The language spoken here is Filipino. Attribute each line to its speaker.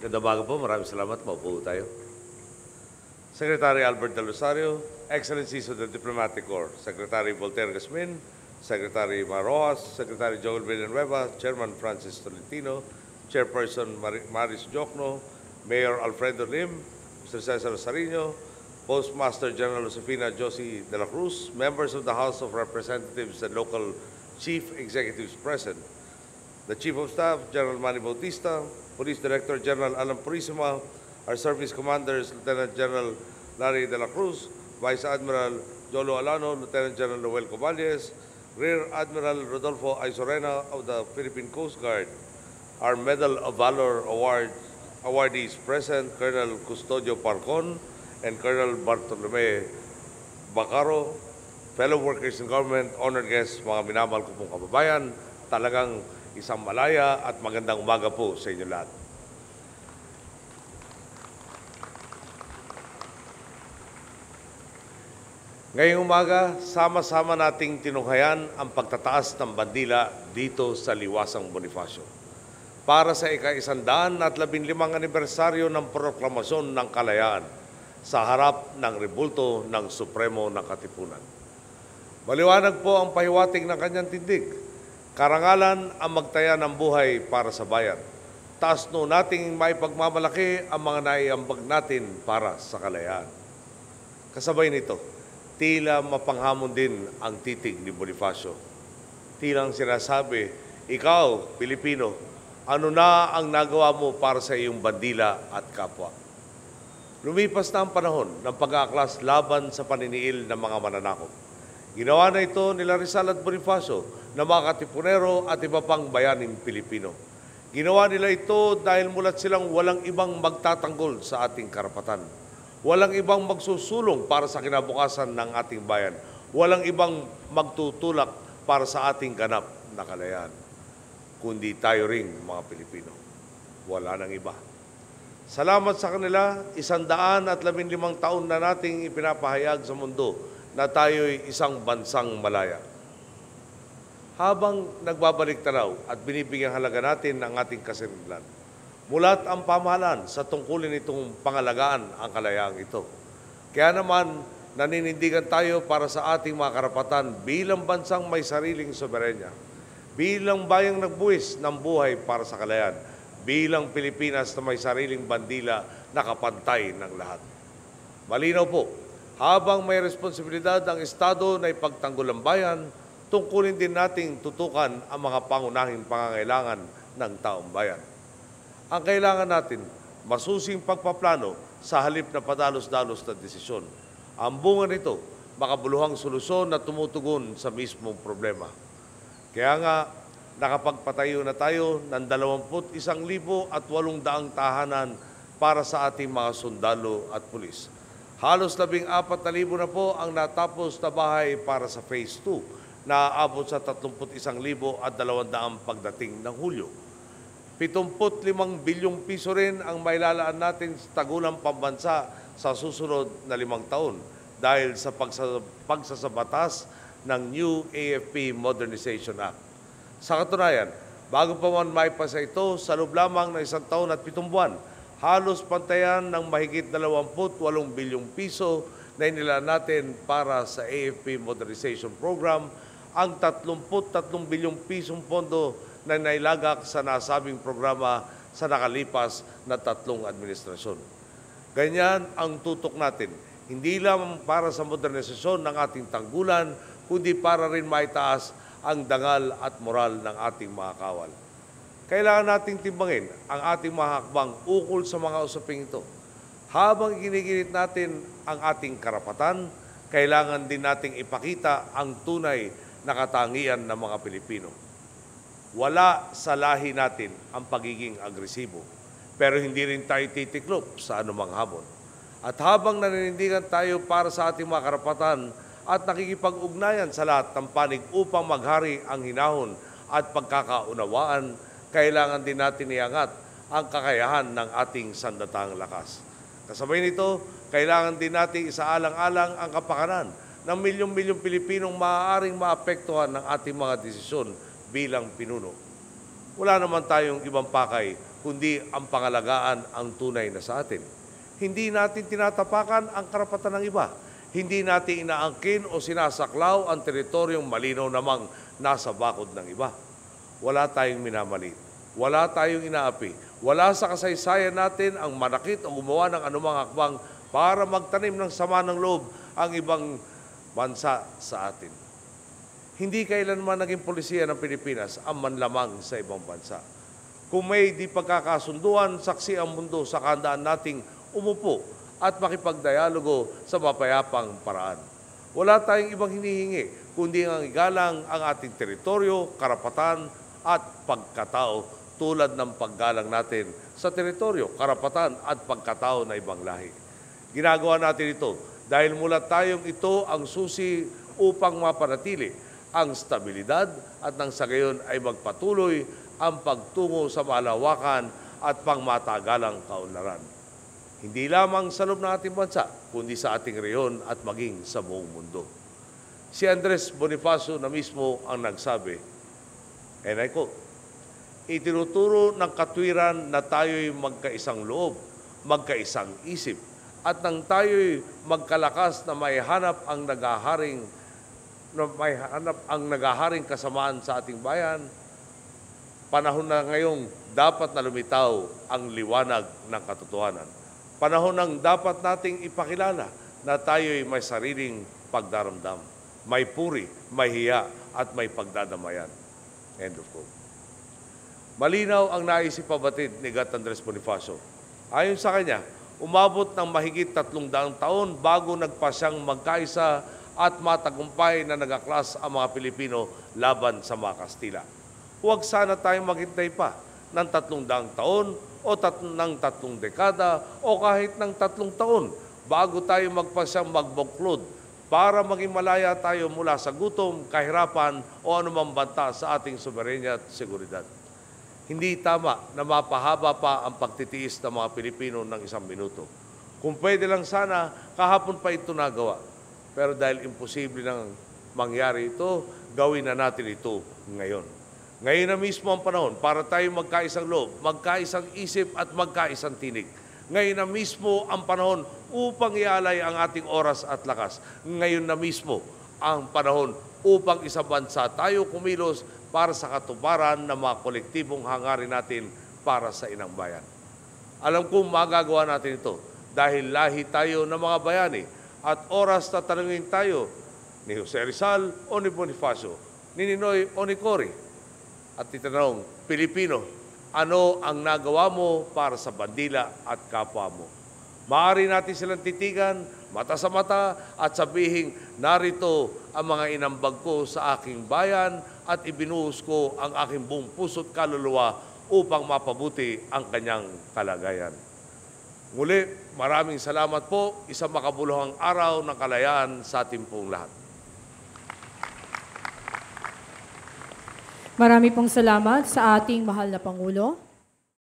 Speaker 1: Magandang po, maraming salamat. Maupo tayo. Secretary Albert Del Rosario, Excellencies of the Diplomatic Corps, Secretary Voltaire Gasmin, Secretary Maroas, Secretary Joel Villanueva, Chairman Francis Tolentino, Chairperson Maris Jokno, Mayor Alfredo Lim, Mr. Cesar Sarino, Postmaster General Josefina Josie de la Cruz, members of the House of Representatives and local chief executives present, the Chief of Staff, General Manny Bautista, Police Director General Alan Purisima, our service commanders, Lieutenant General Larry de la Cruz, Vice Admiral Jolo Alano, Lieutenant General Noel Cobales, Rear Admiral Rodolfo Aisorena of the Philippine Coast Guard, our Medal of Valor awardees present, Colonel Custodio Parcon and Colonel Bartolome Bacaro, fellow workers in government, honored guests, mga minamahal ko pong kababayan, talagang isang malaya at magandang umaga po sa inyo lahat. Ngayong umaga, sama-sama nating tinunghayan ang pagtataas ng bandila dito sa Liwasang Bonifacio para sa ika-115 anibersaryo ng proklamasyon ng kalayaan sa harap ng rebulto ng Supremo ng Katipunan. Maliwanag po ang pahiwatig ng kanyang tindig. Karangalan ang magtaya ng buhay para sa bayan. Taas no nating maipagmamalaki ang mga naiambag natin para sa kalayaan. Kasabay nito, tila mapanghamon din ang titig ni Bonifacio. Tilang sinasabi, ikaw, Pilipino, ano na ang nagawa mo para sa iyong bandila at kapwa? Lumipas na ang panahon ng pag-aaklas laban sa paniniil ng mga mananakop. Ginawa na ito nila Rizal at Bonifacio na mga katipunero at iba pang bayaning Pilipino. Ginawa nila ito dahil mulat silang walang ibang magtatanggol sa ating karapatan. Walang ibang magsusulong para sa kinabukasan ng ating bayan. Walang ibang magtutulak para sa ating ganap na kalayaan. Kundi tayo ring mga Pilipino. Wala nang iba. Salamat sa kanila, 115 taon na nating ipinapahayag sa mundo na tayo'y isang bansang malaya. Habang nagbabalik tanaw at binibigyang halaga natin ang ating kasarinlan, mulat ang pamahalaan sa tungkulin itong pangalagaan ang kalayaang ito. Kaya naman, naninindigan tayo para sa ating mga karapatan bilang bansang may sariling soberenya, bilang bayang nagbuwis ng buhay para sa kalayaan, bilang Pilipinas na may sariling bandila na kapantay ng lahat. Malinaw po, habang may responsibilidad ang Estado na ipagtanggol ang bayan, tungkulin din nating tutukan ang mga pangunahing pangangailangan ng taong bayan. Ang kailangan natin, masusing pagpaplano sa halip na padalos-dalos na desisyon. Ang bunga nito, makabuluhang solusyon na tumutugon sa mismong problema. Kaya nga, nakapagpatayo na tayo ng 21,800 tahanan para sa ating mga sundalo at pulis. Halos 14,000 na po ang natapos na bahay para sa Phase 2 na aabot sa 31,200 pagdating ng Hulyo. 75 bilyong piso rin ang mailalaan natin sa tagulang pambansa sa susunod na 5 taon dahil sa pagsasabatas ng New AFP Modernization Act. Sa katunayan, bago pa man maipasa ito, sa loob lamang ng 1 taon at 7 buwan, halos pantayan ng mahigit 28 bilyong piso na inilaan natin para sa AFP Modernization Program, ang 33 bilyong pisong pondo na nailagak sa nasabing programa sa nakalipas na 3 administrasyon. Ganyan ang tutok natin, hindi lang para sa modernisasyon ng ating tanggulan, kundi para rin maitaas ang dangal at moral ng ating mga kawal. Kailangan nating timbangin ang ating mga hakbang ukol sa mga usaping ito. Habang giniginit natin ang ating karapatan, kailangan din nating ipakita ang tunay na katangian ng mga Pilipino. Wala sa lahi natin ang pagiging agresibo, pero hindi rin tayo titiklop sa anumang hamon. At habang naninindigan tayo para sa ating mga karapatan at nakikipag-ugnayan sa lahat ng panig upang maghari ang hinahon at pagkakaunawaan, kailangan din natin iangat ang kakayahan ng ating sandatang lakas. Kasabay nito, kailangan din natin isaalang-alang ang kapakanan ng milyong-milyong Pilipinong maaaring maapektuhan ng ating mga desisyon bilang pinuno. wala naman tayong ibang pakay kundi ang pangalagaan ang tunay na sa atin. Hindi natin tinatapakan ang karapatan ng iba. Hindi natin inaangkin o sinasaklaw ang teritoryong malinaw namang nasa bakod ng iba. Wala tayong minamaliit. Wala tayong inaapi. Wala sa kasaysayan natin ang manakit o gumawa ng anumang hakbang para magtanim ng sama ng loob ang ibang bansa sa atin. Hindi kailanman naging polisiya ng Pilipinas ang manlamang sa ibang bansa. Kung may di pagkakasunduan, saksi ang mundo sa kahandaan nating umupo at makipagdialogo sa mapayapang paraan. Wala tayong ibang hinihingi, kundi ang igalang ang ating teritoryo, karapatan at pagkatao tulad ng paggalang natin sa teritoryo, karapatan at pagkatao na ibang lahi. Ginagawa natin ito dahil mula tayong ito ang susi upang mapanatili ang stabilidad at nang sa gayon ay magpatuloy ang pagtungo sa malawakan at pangmatagalang kaunlaran. Hindi lamang sa loob ng ating bansa, kundi sa ating rehiyon at maging sa buong mundo. Si Andres Bonifacio na mismo ang nagsabi, and I quote, "Itinuturo ng katwiran na tayo'y magkaisang loob, magkaisang isip, at nang tayo'y magkalakas na maihanap ang nagaharing kasamaan sa ating bayan, panahon na ngayong dapat na lumitaw ang liwanag ng katotohanan. Panahon ng dapat nating ipakilala na tayo'y may sariling pagdaramdam, may puri, may hiya, at may pagdadamayan." End of quote. Malinaw ang naisip pabatid ni Gat Andres Bonifacio. Ayon sa kanya, umabot ng mahigit 300 taon bago nagpasyang magkaisa at matagumpay na nagaklas ang mga Pilipino laban sa mga Kastila. Huwag sana tayong maghintay pa ng 300 taon o ng 3 dekada o kahit ng 3 taon bago tayo magpasyang magbuklod para maging malaya tayo mula sa gutom, kahirapan o anumang banta sa ating soberenya at seguridad. Hindi tama na mapahaba pa ang pagtitiis ng mga Pilipino ng 1 minuto. Kung pwede lang sana, kahapon pa ito nagawa. Pero dahil imposible nang mangyari ito, gawin na natin ito ngayon. Ngayon na mismo ang panahon para tayo magkaisang loob, magkaisang isip at magkaisang tinig. Ngayon na mismo ang panahon upang ialay ang ating oras at lakas. Ngayon na mismo ang panahon upang isang bansa tayo kumilos para sa katuparan ng mga kolektibong hangarin natin para sa inang bayan. Alam kong magagawa natin ito dahil lahi tayo ng mga bayani at oras na tanungin tayo ni Jose Rizal o ni Bonifacio, ni Ninoy o ni Cory. At itanong, Pilipino, ano ang nagawa mo para sa bandila at kapwa mo? Maaari natin silang titigan, mata sa mata, at sabihin, narito ang mga inambag ko sa aking bayan at ibinuhos ko ang aking buong puso't kaluluwa upang mapabuti ang kanyang kalagayan. Muli, maraming salamat po. Isang makabuluhang araw ng kalayaan sa ating pong lahat.
Speaker 2: Marami pong salamat sa ating mahal na Pangulo.